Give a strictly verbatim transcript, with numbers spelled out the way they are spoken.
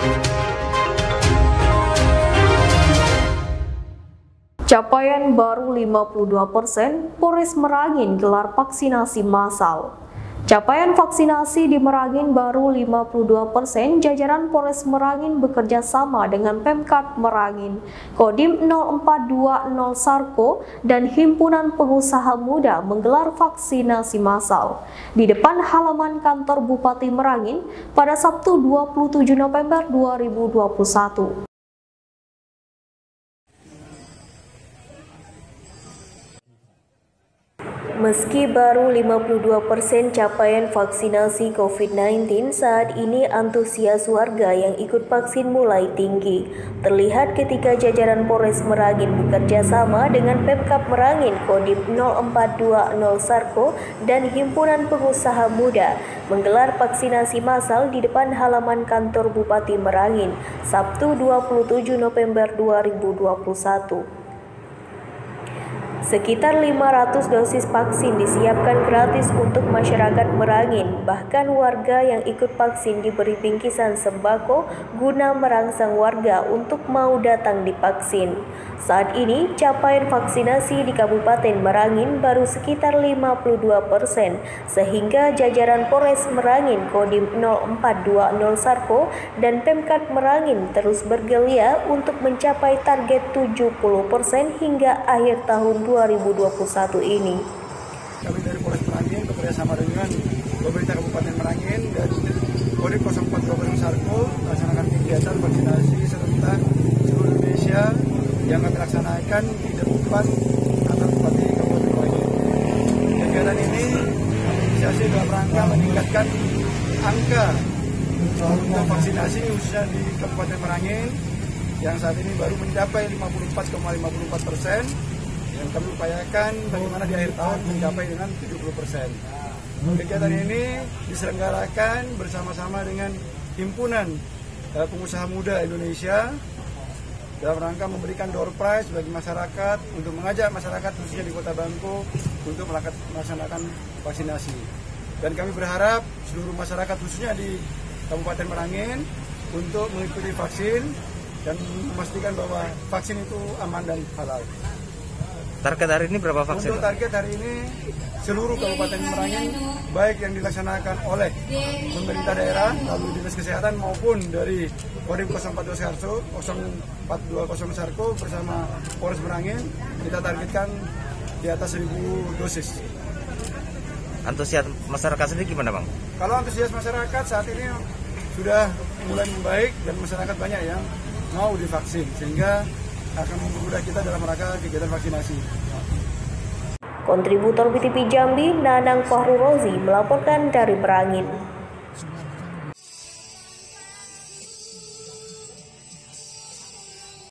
Capaian baru lima puluh dua persen, Polres Merangin gelar vaksinasi massal. Capaian vaksinasi di Merangin baru lima puluh dua persen, jajaran Polres Merangin bekerja sama dengan Pemkab Merangin, Kodim nol empat dua nol Sarko, dan Himpunan Pengusaha Muda menggelar vaksinasi massal di depan halaman kantor Bupati Merangin pada Sabtu dua puluh tujuh November dua ribu dua puluh satu. Meski baru lima puluh dua persen capaian vaksinasi COVID sembilan belas, saat ini antusias warga yang ikut vaksin mulai tinggi. Terlihat ketika jajaran Polres Merangin bekerja sama dengan Pemkab Merangin, Kodim nol empat dua nol Sarko, dan Himpunan Pengusaha Muda menggelar vaksinasi massal di depan halaman kantor Bupati Merangin, Sabtu dua puluh tujuh November dua ribu dua puluh satu. Sekitar lima ratus dosis vaksin disiapkan gratis untuk masyarakat Merangin. Bahkan warga yang ikut vaksin diberi bingkisan sembako guna merangsang warga untuk mau datang divaksin. Saat ini capaian vaksinasi di Kabupaten Merangin baru sekitar lima puluh dua persen, sehingga jajaran Polres Merangin, Kodim nol empat dua nol Sarko, dan Pemkab Merangin terus bergelia untuk mencapai target tujuh puluh persen hingga akhir tahun dua ribu dua puluh satu ini. Kami dari Polres Merangin bekerjasama dengan pemerintah Kabupaten Merangin dan Kodim nol empat dua nol Sarko melaksanakan kegiatan vaksinasi serentak seluruh Indonesia yang kami laksanakan di depan kantor Bupati Kabupaten Merangin. Kegiatan ini inisiasi dalam rangka meningkatkan angka untuk vaksinasi khususnya di Kabupaten Merangin yang saat ini baru mencapai lima puluh empat koma lima puluh empat persen. Yang kami upayakan bagaimana di akhir tahun mencapai dengan tujuh puluh persen. Kegiatan ini diselenggarakan bersama-sama dengan Himpunan Pengusaha Muda Indonesia dalam rangka memberikan door prize bagi masyarakat untuk mengajak masyarakat khususnya di Kota Bangko untuk melaksanakan vaksinasi. Dan kami berharap seluruh masyarakat khususnya di Kabupaten Merangin untuk mengikuti vaksin dan memastikan bahwa vaksin itu aman dan halal. Target hari ini berapa vaksin? Untuk target hari ini seluruh Kabupaten Merangin baik yang dilaksanakan oleh pemerintah daerah, lalu Dinas Kesehatan maupun dari Kodim nol empat dua Sarko, nol empat dua nol Sarko bersama Polres Merangin, kita targetkan di atas seribu dosis. Antusias masyarakat sendiri gimana, Bang? Kalau antusias masyarakat saat ini sudah mulai membaik dan masyarakat banyak yang mau divaksin sehingga akan mempermudah kita dalam rangka kegiatan vaksinasi. Kontributor B T V Jambi, Nanang Fahru Rozi melaporkan dari Merangin.